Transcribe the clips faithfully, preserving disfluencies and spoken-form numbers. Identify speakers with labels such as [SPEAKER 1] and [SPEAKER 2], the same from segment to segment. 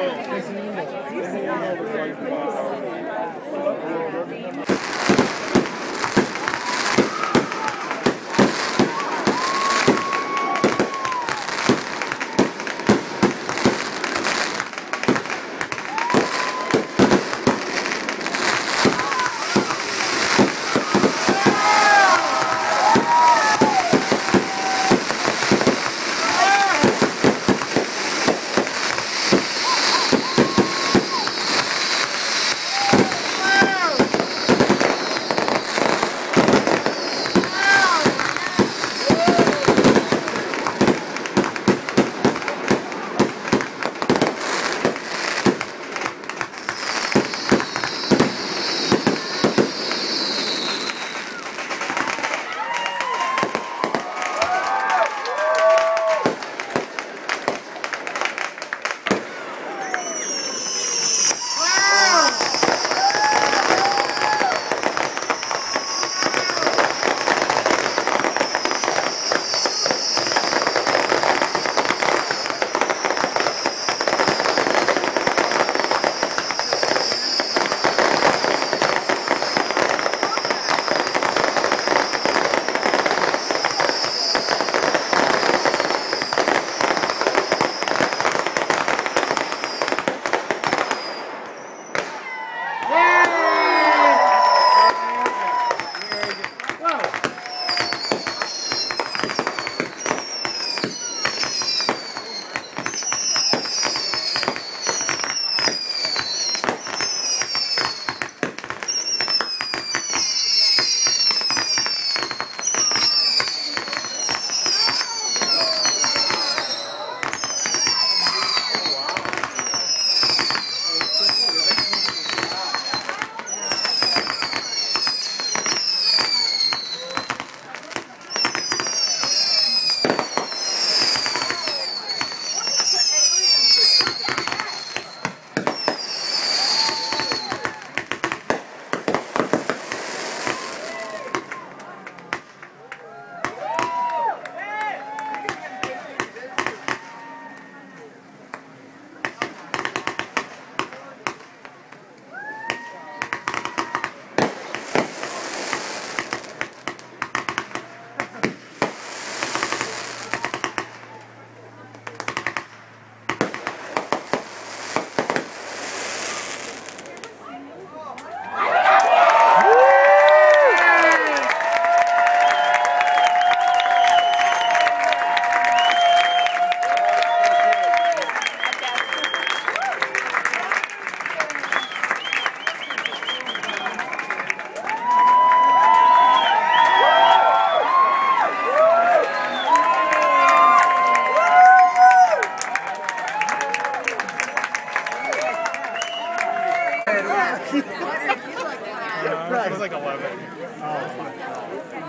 [SPEAKER 1] It was like eleven. Oh my God.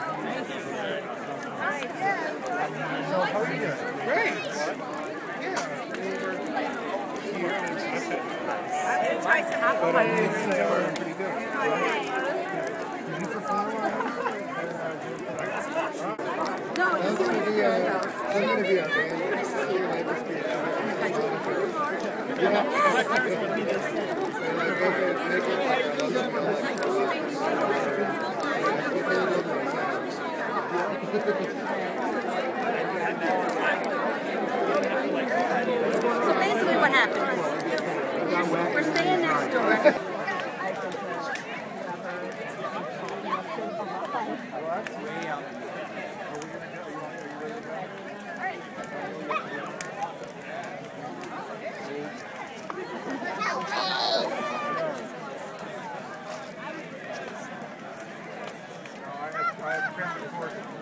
[SPEAKER 1] So how are you doing? Great. Yeah. We were here and but I did say they were pretty good. Did you perform? No, it's going to be a I'm going to be a nice to see you. Nice to see you. Yeah.
[SPEAKER 2] So basically what happened is we're staying next door.
[SPEAKER 1] I have